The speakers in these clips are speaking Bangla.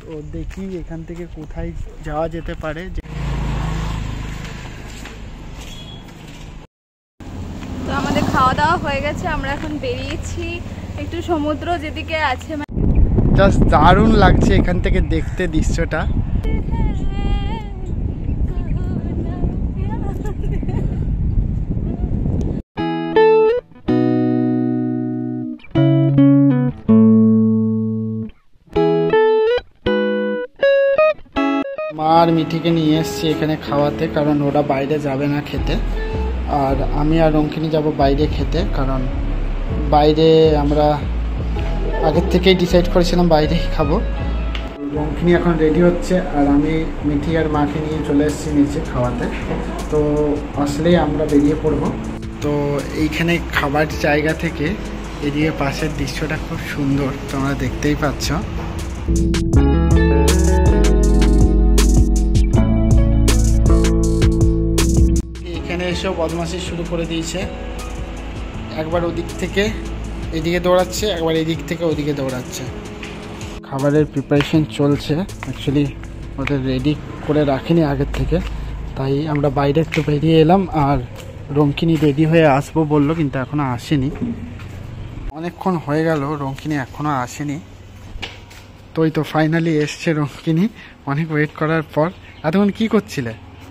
তো দেখি এখান থেকে কোথায় যাওয়া যেতে পারে। তো আমাদের খাওয়া দাওয়া হয়ে গেছে, আমরা এখন বেরিয়েছি একটু সমুদ্র যেদিকে আছে। জাস্ট দারুণ লাগছে এখান থেকে দেখতে দৃশ্যটা। মা আর মিঠিকে নিয়ে এসছি এখানে খাওয়াতে, কারণ ওরা বাইরে যাবে না খেতে, আর আমি আর রঙ্কিনী যাব বাইরে খেতে, কারণ বাইরে আমরা আগের থেকেই ডিসাইড করেছিলাম বাইরেই খাবো। রঙ্কিনী এখন রেডি হচ্ছে, আর আমি মিঠি আর মাকে নিয়ে চলে এসেছি নিচে খাওয়াতে। তো আসলেই আমরা বেরিয়ে পড়বো। তো এইখানে খাবার জায়গা থেকে এদিকে পাশের দৃশ্যটা খুব সুন্দর, তোমরা দেখতেই পাচ্ছ। এখানে এসেও বদমাশি শুরু করে দিয়েছে, একবার ওদিক থেকে এদিকে দৌড়াচ্ছে, একবার এদিক থেকে ওদিকে দৌড়াচ্ছে। খাবারের প্রিপারেশন চলছে, অ্যাকচুয়ালি ওদের রেডি করে রাখিনি আগের থেকে, তাই আমরা বাইরে একটু বেরিয়ে এলাম। আর রঙ্কিনী রেডি হয়ে আসবো বললো, কিন্তু এখনও আসেনি। অনেকক্ষণ হয়ে গেল, রঙ্কিনী এখনও আসেনি। তো এই তো ফাইনালি এসছে রঙ্কিনী, অনেক ওয়েট করার পর। এতক্ষণ কি করছিলে?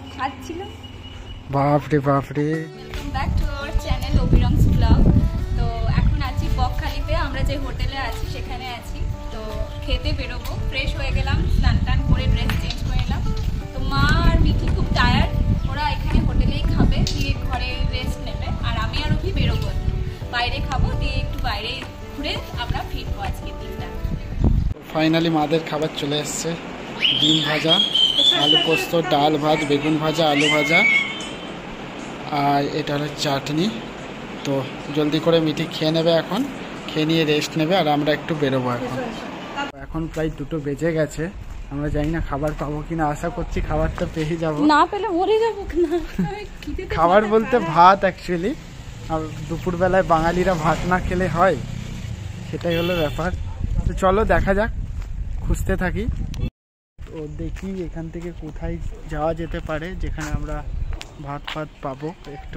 বাপরে বাপরে। Welcome back to our channel Abhirang's vlog. তো এখন আছি বকখালিতে, আমরা যে হোটেলে আছি সেখানে আছি। তো খেতে বেরোবো, ফ্রেশ হয়ে গেলাম, স্নান টান করে ড্রেস চেঞ্জ করে এলাম। তো মা আর মিঠি খুব টায়ার্ড, ওরা এখানে হোটেলেই খাবে, দিয়ে ঘরে রেস্ট নেবে। আর আমি আর অভি বেরোবো, বাইরে খাবো, দিয়ে একটু বাইরে ঘুরে আমরা ফিরবো আজকে দিনটা। ফাইনালি মাদের খাবার চলে এসছে, ডিম ভাজা, আলু পোস্ত, ডাল ভাত, বেগুন ভাজা, আলু ভাজা, আর এটা হলো চাটনি। তো জলদি করে মিঠি খেয়ে নেবে, এখন খেয়ে নিয়ে রেস্ট নেবে, আর আমরা একটু বেরোবো। এখন প্রায় 2টো বেজে গেছে, আমরা জানি না খাবার পাবো কিনা, আশা করছি খাবারটা পেয়ে যাবো, না পেলে মরে যাবো না। খাবার বলতে ভাত অ্যাকচুয়ালি, আর দুপুরবেলায় বাঙালিরা ভাত না খেলে হয়, সেটাই হলো ব্যাপার। তো চলো দেখা যাক, খুঁজতে থাকি। তো দেখি এখান থেকে কোথায় যাওয়া যেতে পারে যেখানে আমরা ভাত ফাত পাবো। একটু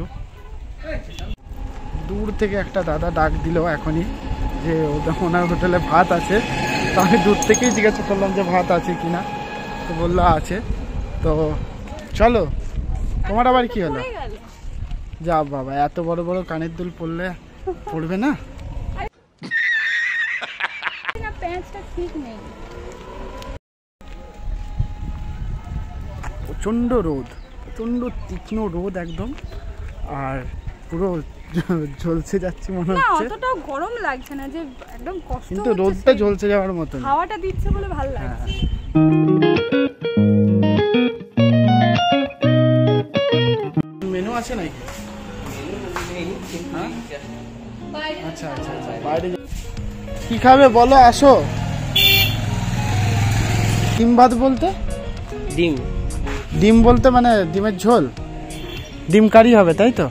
দূর থেকে একটা দাদা ডাক দিল এখনই যে ওনার হোটেলে ভাত আছে। তো আমি দূর থেকেই জিজ্ঞাসা করলাম যে ভাত আছে কিনা, তো বললো আছে। তো চলো, তোমার আবার কি হলো? যা বাবা, এত বড় বড় কানের দুল পড়বে না? প্রচণ্ড রোদ, প্রচণ্ড তীক্ষ্ণ রোদ একদম, আর পুরো ঝলসে যাচ্ছে মনে হচ্ছে। অতটাও গরম লাগছে না, যে একদম কষ্ট, কিন্তু রোদটা ঝলসে যাওয়ার মতো, হাওয়াটা দিচ্ছে বলে ভালো লাগছে। মেনু আছে নাকি? আচ্ছা আচ্ছা আচ্ছা, বাইরে কি খাবে বলো, আসো। ডিম ভাত বলতে ডিম বলতে মানে ডিমের ঝোল, ডিম কারি হবে, তাই তো?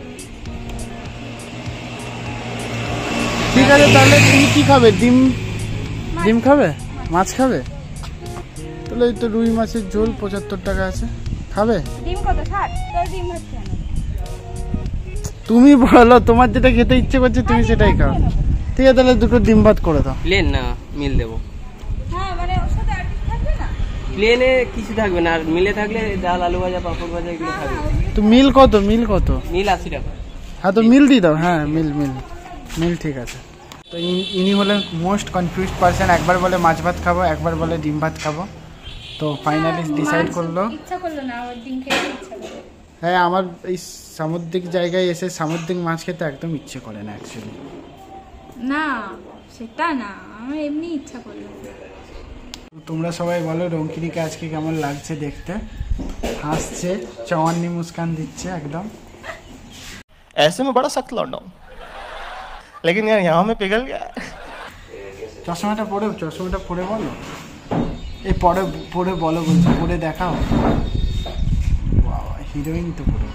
ঠিক আছে, তাহলে তুমি কি খাবে? ডিম খাবে? মাছ খাবে? তাহলে এই তো রুই মাছের ঝোল 75 টাকা আছে, খাবে? ডিম কত? 60। তোর ডিম ভাত কেন? তুমি বলো, তোমার যেটা খেতে ইচ্ছে করছে তুমি সেটাই খাও। ঠিক আছে, তাহলে 2টো ডিম ভাত করে দাও। প্লেন না মিল দেবো? হ্যাঁ, মানে ওর সাথে আর কিছু থাকবে না? প্লেনে কিছু থাকবে না, আর মিলে থাকলে ডাল, আলু ভাজা, পাঁপড় ভাজা এগুলো থাকবে। তো মিল কত? মিল 80 টাকা। হ্যাঁ, তো মিল দিয়ে দাও। হ্যাঁ, মিল ঠিক আছে। তো ইনি হলেন মোস্ট কনফিউজড পারসন, একবার বলে মাছ ভাত খাবো, একবার বলে ডিম ভাত খাবো। তো ফাইনালি ডিসাইড করলো, ইচ্ছা করলো না, ওর ডিম খেতে ইচ্ছা করলো। হ্যাঁ, আমার এই সামুদ্রিক জায়গায় এসে সামুদ্রিক মাছ খেতে একদম ইচ্ছে করে না অ্যাকচুয়ালি। না, সেটা না, আমার এমনি ইচ্ছা করলো। তোমরা সবাই বলো রঙ্কিনীকে আজকে কেমন লাগছে দেখতে? হাসছে, চওয়ান্নি মুস্কান দিচ্ছে একদম। ऐसे में बड़ा सख्त लौंडा हूं, लेकिन यार यहाँ में पिघल गया। চশমাটা পরে বলো, এই পরে বলো, বলছো পরে দেখাও। বাবা, হিরোইন তো পুরো।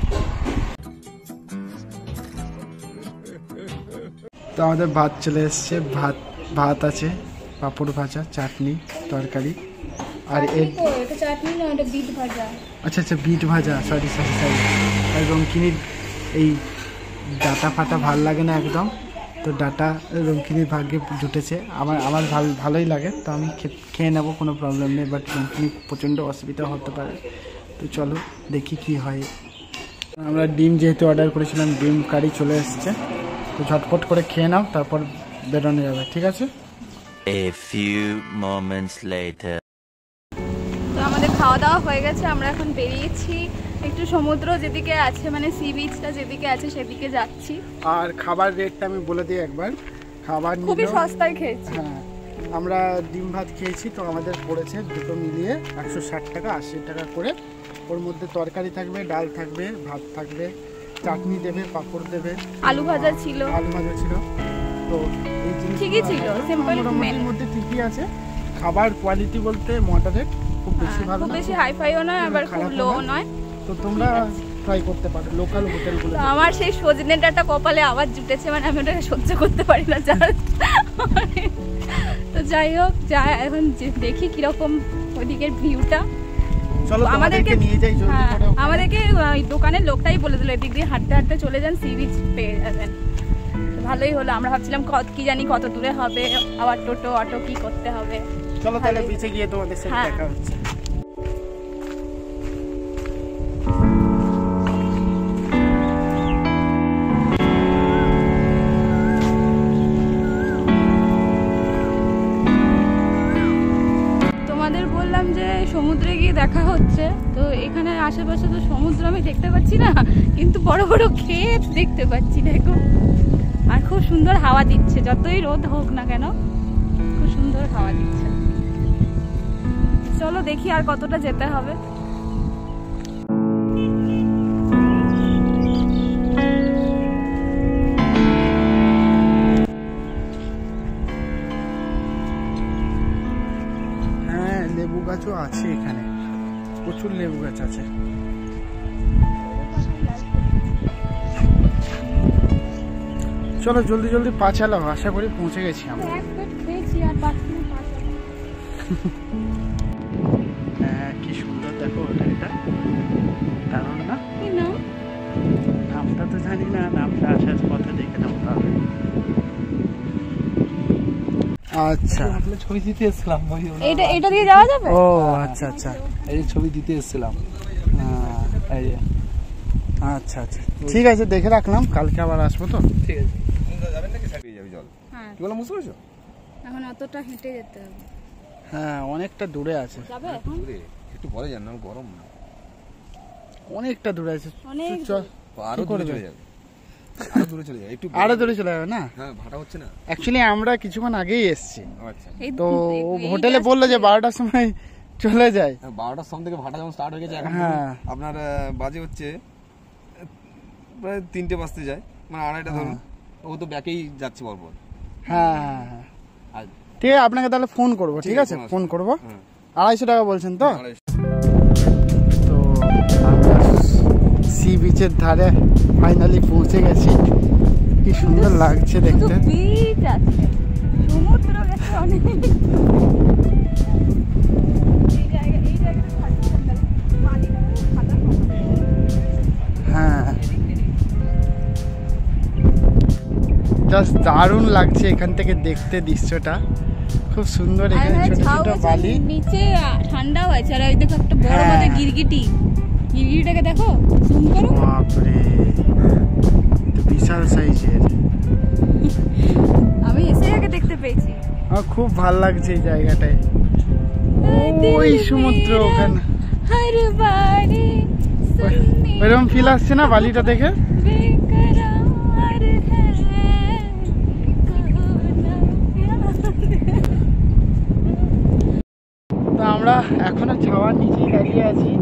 তো আমাদের ভাত চলে এসছে, ভাত আছে, পাঁপড় ভাজা, চাটনি, তরকারি, আর এটা চাটনি না, এটা বিট ভাজা। আচ্ছা আচ্ছা, বিট ভাজা, সরি। আর রঙ্কিনীর এই ডাটা ফাটা ভাল লাগে না একদম, তো ডাটা রঙ্কিনীর ভাগ্যে জুটেছে। আমার ভালোই লাগে, তো আমি খেয়ে নেবো, কোনো প্রবলেম নেই। বাট রঙ্কিনীর প্রচণ্ড অসুবিধা হতে পারে, তো চলো দেখি কি হয়। আমরা ডিম যেহেতু অর্ডার করেছিলাম, ডিম কারি চলে এসছে, তো ঝটপট করে খেয়ে নাও, তারপর বেরোনো যাবে, ঠিক আছে? A few moments later. তো আমাদের খাওয়া দাওয়া হয়ে গেছে, আমরা এখন বেরিয়েছি একটু সমুদ্র যেদিকে আছে, মানে সি বিচটা যেদিকে আছে সেদিকে যাচ্ছি। আর খাবার রেটটা আমি বলে দিই একবার। খাবার খুবই সস্তায় খেয়েছি। হ্যাঁ, আমরা ডিম ভাত খেয়েছি, তো আমাদের পড়েছে দুটো মিলিয়ে 160 টাকা, 80 টাকা করে। ওর মধ্যে তরকারি থাকবে, ডাল থাকবে, ভাত থাকবে, চাটনি দেবে, পাঁপড় দেবে, আলু ভাজা ছিল। তো এই জিনিস ঠিকই ছিল, সিম্পল মেনুর মধ্যে ঠিকই আছে। খাবার কোয়ালিটি বলতে মডারেট, খুব বেশি ভালো না, খুব বেশি হাইফাইও নয়, আবার খুব লো নয়। তো তোমরা ট্রাই করতে পারো লোকাল হোটেলগুলো। আমার সেই সজনে ডাঁটা কপালে আবার জুটেছে, মানে আমি ওটাকে সহ্য করতে পারি না। তো যাই হোক, এখন দেখি কিরকম ওদিকের ভিউটা। আমাদেরকে নিয়ে যাই জলদি করে। আমাদেরকে দোকানের লোকটাই বলে দিল এদিক দিয়ে হাঁটতে হাঁটতে চলে যান, সি বিচ পেয়ে যাবেন। ভালোই হলো, আমরা ভাবছিলাম কি জানি কত দূরে হবে, আবার টোটো অটো কি করতে হবে। চলো তাহলে বিচে গিয়ে তোমাদের সাথে দেখা হচ্ছে। তোমাদের বললাম যে সমুদ্রে গিয়ে দেখা হচ্ছে, তো এখানে আশেপাশে তো সমুদ্র আমি দেখতে পাচ্ছি না, কিন্তু বড় বড় ক্ষেত দেখতে পাচ্ছি, দেখো। আর খুব সুন্দর হাওয়া দিচ্ছে, যতই রোদ হোক না কেন খুব সুন্দর হাওয়া দিচ্ছে। চলো দেখি আর কতটা যেতে হবে। হ্যাঁ, লেবু গাছও আছে এখানে, প্রচুর লেবু গাছ আছে। চলো জলদি জলদি পা চালাও, আশা করি পৌঁছে গেছি আমরা। হ্যাঁ, কি সুন্দর দেখো হোটেলটা, দারুণ না? নামটা তো জানি না, নামটা আসার পথে দেখে নাও তাহলে। আচ্ছা, ছবি দিতে এসেছিলাম, এটা দিয়ে যাওয়া যাবে? ও আচ্ছা আচ্ছা, এই ছবি দিতে এসেছিলাম। আচ্ছা আচ্ছা, ঠিক আছে, দেখে রাখলাম, কালকে আবার আসবো তো। ঠিক আছে, এখন অতটা হেঁটে যেতে হবে। হ্যাঁ, অনেকটা দূরে আছে। যাবে এখন? একটু পরে যান না, গরম না, অনেকটা দূরে আছে। অনেক চল, আরো দূরে চলে যাবে, আরো দূরে চলে যাবে, একটু আরো দূরে চলে যাবে না? হ্যাঁ, ভাড়া হচ্ছে না। অ্যাকচুয়ালি আমরা কিছুক্ষণ আগেই এসেছি, আচ্ছা, তো হোটেলে বললো যে 12টার সময় চলে যায়। 12টার সময় থেকে ভাড়া যখন স্টার্ট হয়ে গেছে, এখন আপনার বাজে হচ্ছে প্রায় 3টে বাজতে যায়, মানে 2:30 ধরুন। ও তো ব্যাকেই যাচ্ছে পরপর। হ্যাঁ হ্যাঁ হ্যাঁ, ঠিক আছে, আপনাকে তাহলে ফোন করবো। ঠিক আছে, ফোন করবো। 250 টাকা বলছেন তো? তো আমরা সি বিচের ধারে ফাইনালি পৌঁছে গেছি। কি সুন্দর লাগছে দেখতে। বিচ আছে, সমুদ্র গেছে অনেক। হ্যাঁ, জাস্ট দারুণ লাগছে এখান থেকে দেখতে, দৃশ্যটা খুব সুন্দর। এখানে ছোট ছোট বালি, নিচে ঠান্ডাও আছে। আর ওই দেখো একটা বড় মতো গিরগিটি, গিরগিটিটাকে দেখো, জুম করো। বাপরে, বিশাল সাইজের। আমি এসে আগে দেখতে পেয়েছি। আমার খুব ভালো লাগছে এই জায়গাটায়। ওই সমুদ্র ওখানে, ওইরকম ফিল আসছে না বালিটা দেখে? তো আমরা এখনো ছাওয়ার নিচেই দাঁড়িয়ে আছি।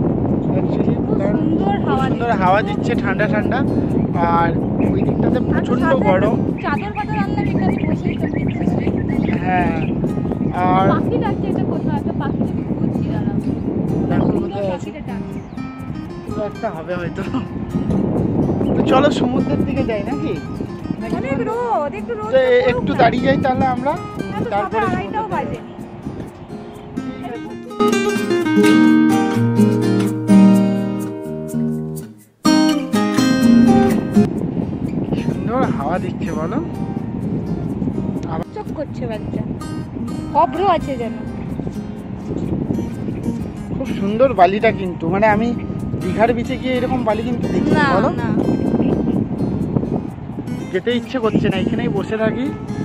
সুন্দর হাওয়া দিচ্ছে, ঠান্ডা ঠান্ডা। আর ওই দিকটাতে প্রচন্ড গরম। চাদর ফাদর আনলাম এখানে বসে। হ্যাঁ, আর পাখি ডাকছে, এটা কোথাও একটা পাখি খুঁজছি, দাঁড়াও দেখো কোথায় আছে, পুরো একটা হবে হয়তো। তো চলো সমুদ্রের দিকে যাই নাকি? অনেক রোদ, একটু রোদ, একটু দাঁড়িয়ে যাই তাহলে আমরা, তারপরে 2:30টাও বাজে। সুন্দর হাওয়া দিচ্ছে বলো, চোখ করছে বাচ্চা, অভ্র আছে যেন। খুব সুন্দর বালিটা কিন্তু, মানে আমি দীঘার বিচে গিয়ে এরকম বালি কিন্তু দেখি না বলো, না, যেতে ইচ্ছে করছে না, এখানেই বসে থাকি।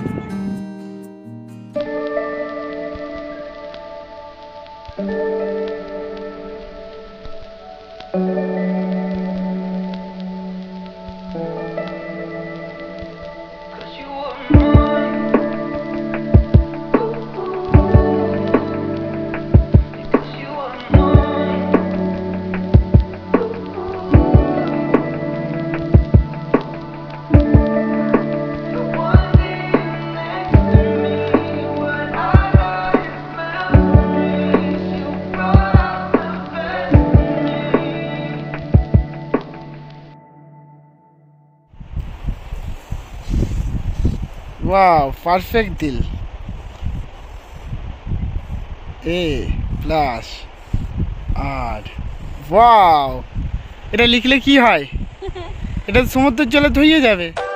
वाव परफेक्ट दिल A+R वाव এটা লিখলে কি হয়? এটা সমুদ্রের জলে ধুয়ে যাবে।